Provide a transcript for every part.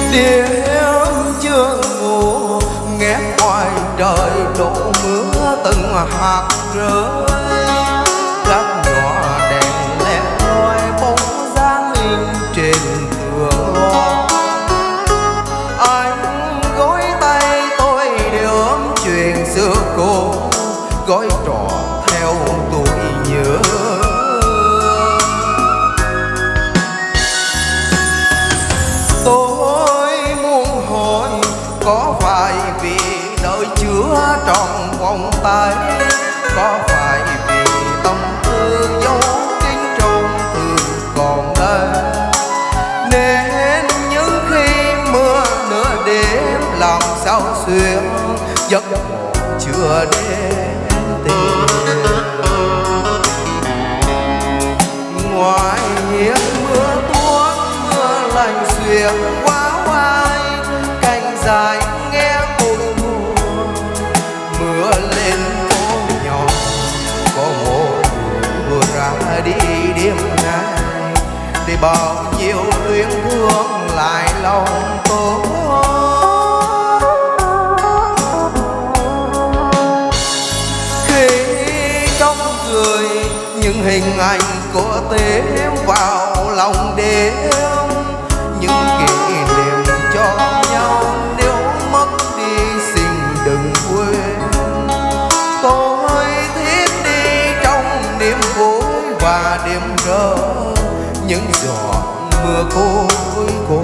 Đêm chưa ngủ nghe ngoài trời đổ mưa từng hạt rơi, gác nhỏ đèn lẻ loi bóng dáng in trên tường loa. Anh gối tay tôi để ôm chuyện xưa cô, gói trò theo tuổi nhớ. Tôi muốn hỏi có phải vì đời chưa tròn vòng tay, có phải vì tâm tư dấu kín trong thương còn đây, nên những khi mưa nửa đêm làm sao xuyên giấc mộng chưa đến tìm. Ngoài hiên mưa tuôn mưa lạnh xuyên qua vai, cành dài nghe cội buồn. Mưa lên phố nhỏ có một vừa ra đi đêm nay, để bao nhiêu luyến thương lại lòng tôi. Khi trong cười những hình ảnh của thêm vào lòng đêm, những kỷ niệm cho nhau nếu mất đi xin đừng quên. Tôi thiết đi trong niềm vui và đêm rỡ, những giọt mưa cuối cùng.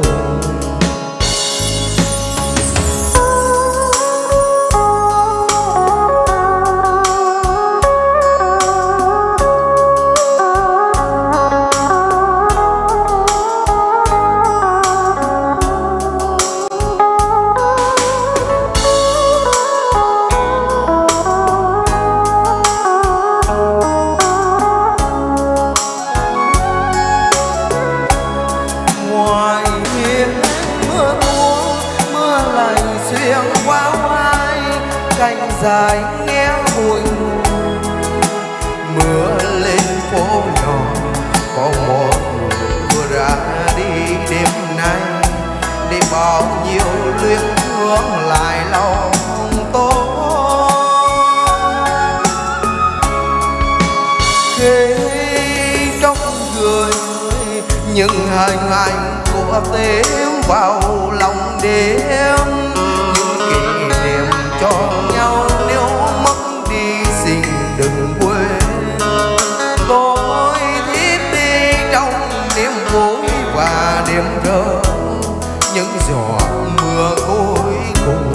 Ngoài hiên mưa tuôn mưa lạnh xuyên qua vai, cành dài nghe bụi mùi. Mưa lên phố nhỏ có một người vừa ra đi đêm nay, để bao nhiêu luyến thương lại lòng tôi. Khi trong người những hình ảnh của thêm vào lòng đêm, những kỷ niệm cho nhau nếu mất đi xin đừng quên. Tôi thiết đi trong niềm vui và đêm rỡ, những giọt mưa cuối cùng.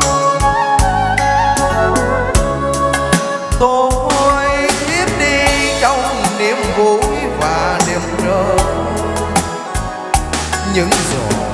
Tôi thiết đi trong niềm vui và đêm rỡ, những giọt